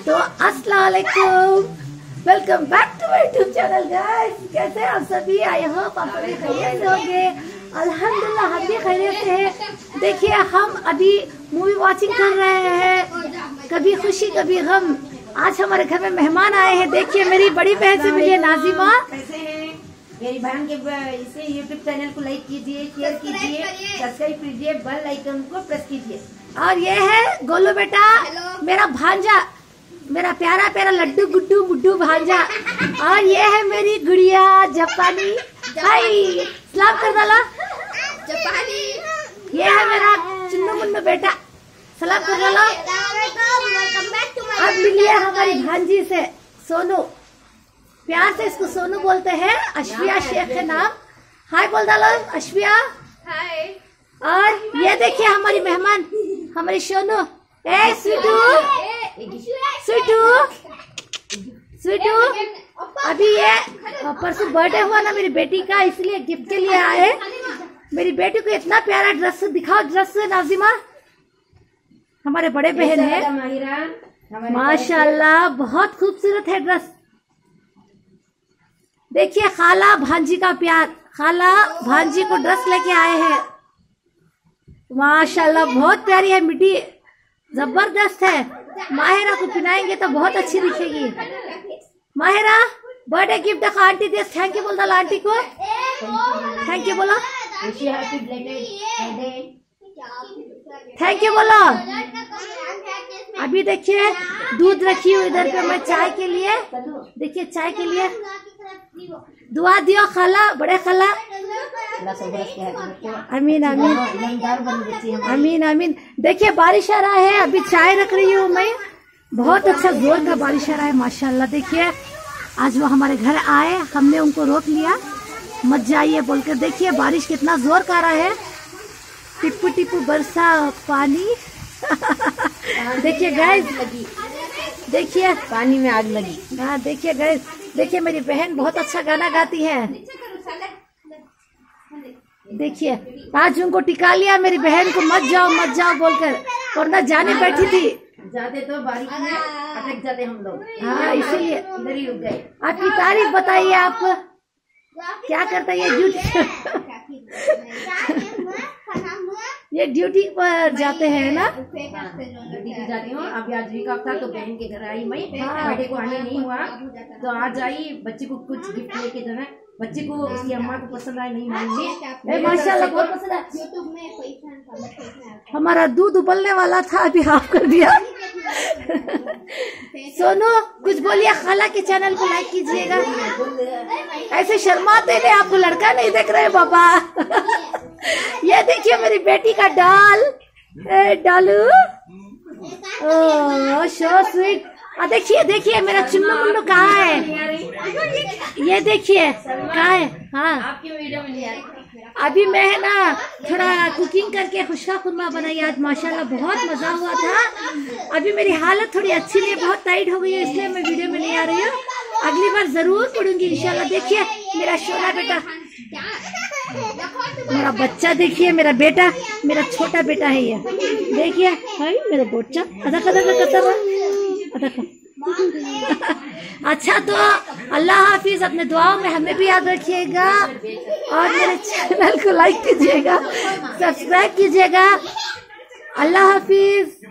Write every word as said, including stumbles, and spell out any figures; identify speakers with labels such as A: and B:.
A: तो अस्सलाम वालेकुम, welcome back to my YouTube channel guys. कैसे हैं आप सभी? आई होप आप सभी खैरियत से होंगे। अल्हम्दुलिल्लाह हम भी खैरियत से हैं। देखिए हम अभी मूवी वॉचिंग कर रहे हैं, कभी खुशी कभी गम। आज हमारे घर में मेहमान आए हैं। देखिए मेरी बड़ी बहन से मिलिए नाजिमा।
B: कैसे हैं मेरी बहन के इसे यूट्यूब चैनल को लाइक कीजिए, शेयर कीजिए, सब्सक्राइब कीजिए, बेल आइकन को प्रेस कीजिए।
A: और ये है गोलू बेटा, मेरा भांजा, मेरा प्यारा प्यारा लड्डू गुड्डू गुड्डू भांजा। और ये है मेरी गुड़िया जापानी। हाय सलाम कर डाला
B: जापानी।
A: ये है मेरा चुन्नू मुन्नू बेटा, सलाम कर डाला। अब मिलिए हमारी भांजी से सोनू, प्यार से इसको सोनू बोलते हैं। अश्विया शेख है नाम। हाय बोल डालो अश्विया।
B: हाय।
A: और ये देखिए हमारी मेहमान, हमारी सोनू। ए स्वीटू स्वीटू स्वीटू, अभी ये परसों बर्थडे हुआ ना मेरी बेटी का, इसलिए गिफ्ट के लिए आए। मेरी बेटी को इतना प्यारा ड्रेस दिखाओ। ड्रेस नाजिमा हमारे बड़े बहन है, माशाल्लाह बहुत खूबसूरत है ड्रेस। देखिए खाला भांजी का प्यार, खाला भांजी को ड्रेस लेके आए हैं। माशाल्लाह बहुत प्यारी है, मिट्टी जबरदस्त है। माहिरा को पहनाएंगे तो बहुत अच्छी दिखेगी। माहिरा बर्थडे गिफ्ट देखो आंटी दे, थैंक यू बोल दो आंटी को, थैंक यू बोलो, थैंक यू बोलो। अभी देखिए दूध रखी हूँ इधर पे मैं चाय के लिए। देखिए चाय के लिए दुआ दियो खाला, बड़े खाला। अमीन अमीन अमीन अमीन। देखिए बारिश आ रहा है, अभी चाय रख रही हूँ मैं। बहुत अच्छा जोर का बारिश आ रहा है माशाल्लाह। देखिए आज वो हमारे घर आए, हमने उनको रोक लिया, मत जाइए बोलकर। देखिए बारिश कितना जोर का आ रहा है, टिप्पू टिप्पू बरसा पानी। देखिए गैस, देखिए
B: पानी में आग लगी।
A: हाँ देखिए गैस, देखिए मेरी बहन बहुत अच्छा गाना गाती है। देखिए आज उनको टिका लिया मेरी बहन को, मत जाओ मत जाओ बोलकर, और न जाने बैठी थी।
B: जाते तो बारिश में अटक जाते हम लोग।
A: हाँ इसीलिए
B: इधर ही रुक गए।
A: आपकी तारीफ बताइए, आप क्या करता है ये ड्यूटी? ये ड्यूटी पर जाते हैं ना?
B: ड्यूटी पे जाती हूँ। अभी आज वीक ऑफ था तो बहन के घर आई मैं। बर्थडे को आने नहीं हुआ तो आज आई, बच्चे को कुछ गिफ्ट लेके जाना। बच्चे को उसकी अम्मा को पसंद आए नहीं मानेंगे।
A: माशाल्लाह बहुत पसंद है। हमारा दूध उबलने वाला था, अभी हाफ कर दिया। सोनू कुछ बोलिए, खाला के चैनल को लाइक कीजिएगा। ऐसे शर्माते नहीं, आपको लड़का नहीं देख रहे बाबा। ये देखिए मेरी बेटी का डाल, डालू, ओह सो स्वीट। देखिए देखिए मेरा चुन्नू मुन्नू कहाँ है? ये देखिए कहाँ है? हाँ
B: आपकी वीडियो में नहीं आई।
A: अभी मैं है ना थोड़ा कुकिंग करके खुशका खुरमा बनाई आज, माशाल्लाह बहुत मजा हुआ था। अभी मेरी हालत थोड़ी अच्छी नहीं, बहुत टाइट हो गई है, इसलिए मैं वीडियो में नहीं आ रही हूँ। अगली बार जरूर पढ़ूंगी इंशाल्लाह। देखिए मेरा शोना बेटा, मेरा बच्चा, देखिए मेरा बेटा, मेरा छोटा बेटा है ये। देखिए हाय मेरा बच्चा, अदा कदा कदा अदा। अच्छा तो अल्लाह हाफिज, अपने दुआओं में हमें भी याद रखिएगा, और मेरे चैनल को लाइक कीजिएगा, सब्सक्राइब कीजिएगा। अल्लाह हाफिज।